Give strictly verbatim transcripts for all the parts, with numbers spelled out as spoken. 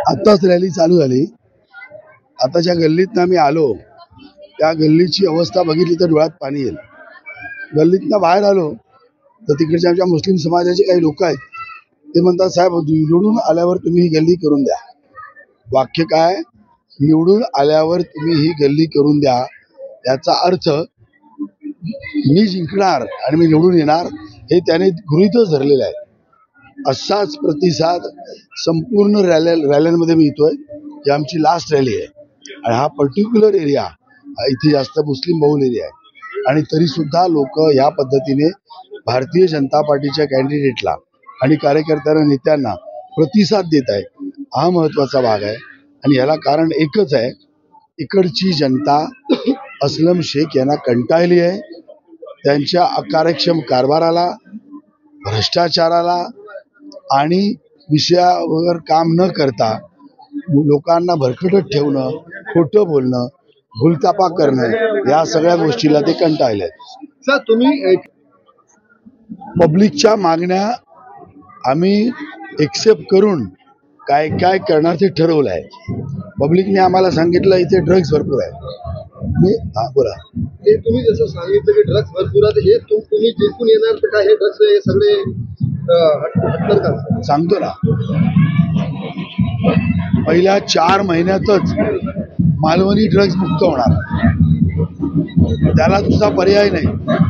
आत्ताच रॅली चालू झाली. आता ज्या गल्लीतनं आम्ही आलो त्या गल्लीची अवस्था बघितली तर डोळ्यात पाणी येईल. गल्लीतनं बाहेर आलो तर तिकडच्या आमच्या मुस्लिम समाजाचे काही लोक आहेत, ते म्हणतात साहेब निवडून आल्यावर तुम्ही ही गल्ली करून द्या. वाक्य काय? निवडून आल्यावर तुम्ही ही गल्ली करून द्या. याचा अर्थ मी जिंकणार आणि मी निवडून येणार हे त्याने गृहीतच धरलेलं आहे. असाच प्रतिसाद संपूर्ण रॅल्या रॅल्यांमध्ये मी येतोय. ही आमची लास्ट रॅली आहे आणि हा पर्टिक्युलर एरिया इथे जास्त मुस्लिम बहुल एरिया आहे आणि तरी सुद्धा लोक या पद्धतीने भारतीय जनता पार्टीच्या कॅन्डिडेटला आणि कार्यकर्त्यांना नेत्यांना प्रतिसाद देत आहे. हा महत्वाचा भाग आहे आणि याला कारण एकच आहे, इकडची जनता अस्लम शेख यांना कंटाळली आहे. त्यांच्या अकार्यक्षम कारभाराला, भ्रष्टाचाराला आणि विषयावर काम न करता लोकांना भरकटत ठेवणं, खोटं बोलणं, भूलतापा करणं, या सगळ्या गोष्टीला ते कंटाळले. सर तुम्ही पब्लिकच्या मागण्या आम्ही एक्सेप्ट करून काय काय करणार ते ठरवलं आहे. पब्लिकने आम्हाला सांगितलं इथे ड्रग्ज भरपूर आहे. मी हा बोला ते तुम्ही जसं सांगितलं की ड्रग्ज भरपूर आहे, हे तुम्ही जिंकून येणार तर काय हे ड्रग्ज हे सगळे हटणार का? सांगतो ना, पहिल्या चार महिन्यातच मालवणी ड्रग्ज मुक्त होणार, त्याला दुसरा पर्याय नाही.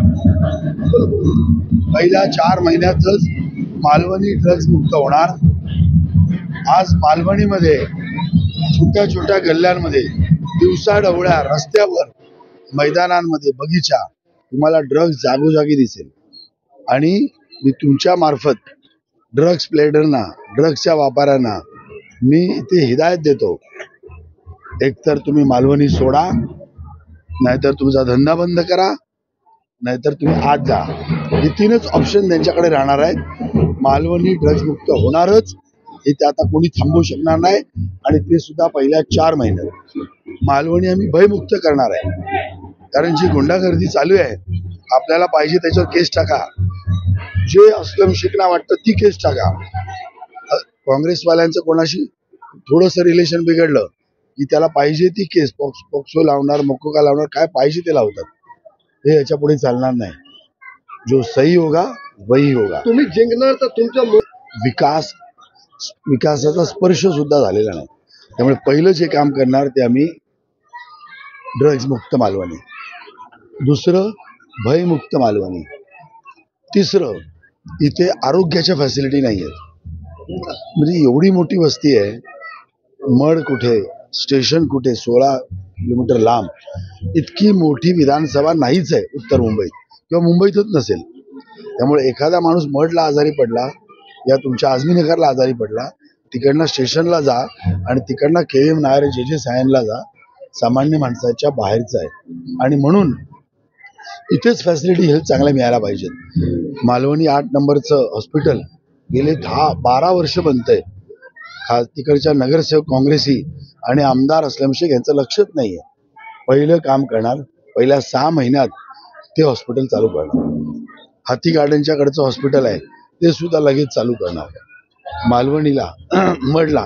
पहिल्या चार महिन्यातच मालवणी ड्रग्ज मुक्त होणार. आज मालवणीमध्ये छोट्या छोट्या गल्ल्यांमध्ये दिवसा ढवळ्या रस्त्यावर, मैदानांमध्ये, बगीचा तुम्हाला ड्रग्ज जागोजागी दिसेल. आणि मी तुमच्या मार्फत ड्रग्ज प्लेडरना, ड्रग्जच्या व्यापाऱ्यांना मी इथे हिदायत देतो, एकतर तुम्ही मालवणी सोडा, नाहीतर तुमचा धंदा बंद करा, नाहीतर तुम्ही आत जा. हे तीनच ऑप्शन त्यांच्याकडे राहणार आहेत. मालवणी ड्रग्ज मुक्त होणारच, हे ते आता कोणी थांबवू शकणार नाही आणि ते सुद्धा पहिल्या चार महिन्यात. मालवणी आम्ही भयमुक्त करणार आहे, कारण जी गुंडागर्दी चालू आहे, आपल्याला पाहिजे त्याच्यावर केस टाका. जे अस्लम शेखना वाटतं ती केस टाका. काँग्रेसवाल्यांचं कोणाशी थोडंसं रिलेशन बिघडलं की त्याला पाहिजे ती केस, पॉक्सो लावणार, मोकोका लावणार, काय पाहिजे ते लावतात. हे याच्या पुढे चालणार नाही. जो सही होगा वही होगा. तुम्ही जिंकणार तर तुमचा विकास विकासाचा स्पर्श सुद्धा झालेला नाही. त्यामुळे पहिलं जे काम करणार ते आम्ही ड्रग्ज मुक्त मालवणी, दुसरं भयमुक्त मालवणी, तिसरं इथे आरोग्याच्या फॅसिलिटी नाही आहेत. म्हणजे एवढी मोठी वस्ती आहे, मड कुठे, स्टेशन कुठे, सोळा किलोमीटर लांब, इतकी मोठी विधानसभा नाहीच आहे उत्तर मुंबईत किंवा मुंबईतच नसेल. त्यामुळे एखादा माणूस मडला आजारी पडला या तुमच्या आझमीनगरला आजारी पडला, तिकडनं स्टेशनला जा आणि तिकडनं के एम नायर जे जे सायनला जा, सामान्य माणसाच्या बाहेरचं आहे. आणि म्हणून इथेच फॅसिलिटी हेल्थ चांगल्या मिळायला पाहिजेत. मालवणी आठ नंबरचं हॉस्पिटल गेले दहा बारा वर्ष बनतंय. खास तिकडच्या नगरसेवक काँग्रेसी आणि आमदार अस्लम शेख यांचं लक्षच नाहीये. पहिलं काम करणार, पहिल्या सहा महिन्यात ते हॉस्पिटल चालू करणार. हाती गार्डनच्या कडचं हॉस्पिटल आहे ते सुद्धा लगेच चालू करणार. मालवणीला मडला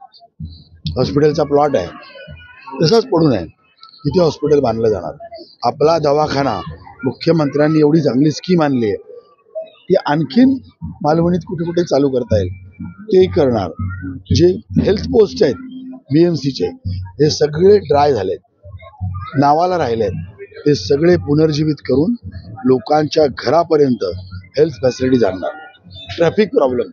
हॉस्पिटलचा प्लॉट आहे, तसाच पडून आहे, तिथे हॉस्पिटल बांधलं जाणार. आपला दवाखाना मुख्यमंत्र्यांनी एवढी चांगली स्कीम आणली आहे ती आणखीन मालवणीत कुठे कुठे चालू करता येईल ते करणार. जे हेल्थ पोस्ट आहेत बीएमसीचे हे सगळे ड्राय झालेत, नावाला राहिलेत, ते सगळे पुनर्जीवित करून लोकांच्या घरापर्यंत हेल्थ फॅसिलिटी आणणार. ट्रॅफिक प्रॉब्लेम,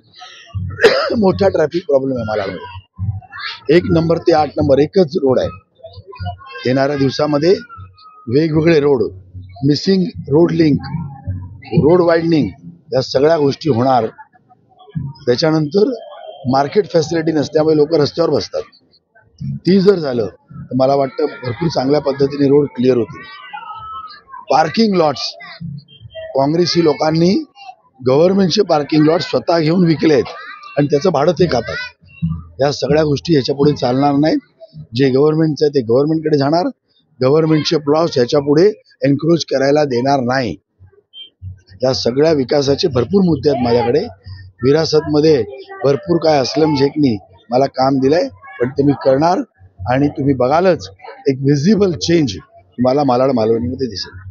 मोठा ट्रॅफिक प्रॉब्लेम आहे मालामध्ये. एक नंबर ते आठ नंबर एकच रोड आहे. येणाऱ्या दिवसामध्ये वेगवेगळे road, missing road link, road widening, या सगळ्या गोष्टी होणार. त्याच्यानंतर मार्केट फॅसिलिटी नसल्यामुळे लोक रस्त्यावर बसतात. ती जर झालं तर मला वाटतं भरपूर चांगल्या पद्धतीने रोड क्लिअर होतील. पार्किंग लॉट्स, काँग्रेसी लोकांनी गव्हर्नमेंटचे पार्किंग लॉट स्वतः घेऊन विकले आहेत आणि त्याचं भाडं ते खातात. या सगळ्या गोष्टी ह्याच्या पुढे चालणार नाहीत. जे गव्हर्नमेंटचं आहे ते गव्हर्नमेंटकडे जाणार. गव्हर्नमेंटचे प्लॉट्स ह्याच्या पुढे एन्क्रोच करायला देणार नाही. या सगळ्या विकासाचे भरपूर मुद्दे आहेत माझ्याकडे. विरासतमध्ये भरपूर काय अस्लम शेखनी मला काम दिलंय, पण ते मी करणार आणि तुम्ही बघालच एक व्हिजिबल चेंज तुम्हाला मालाड मालवणीमध्ये दिसेल.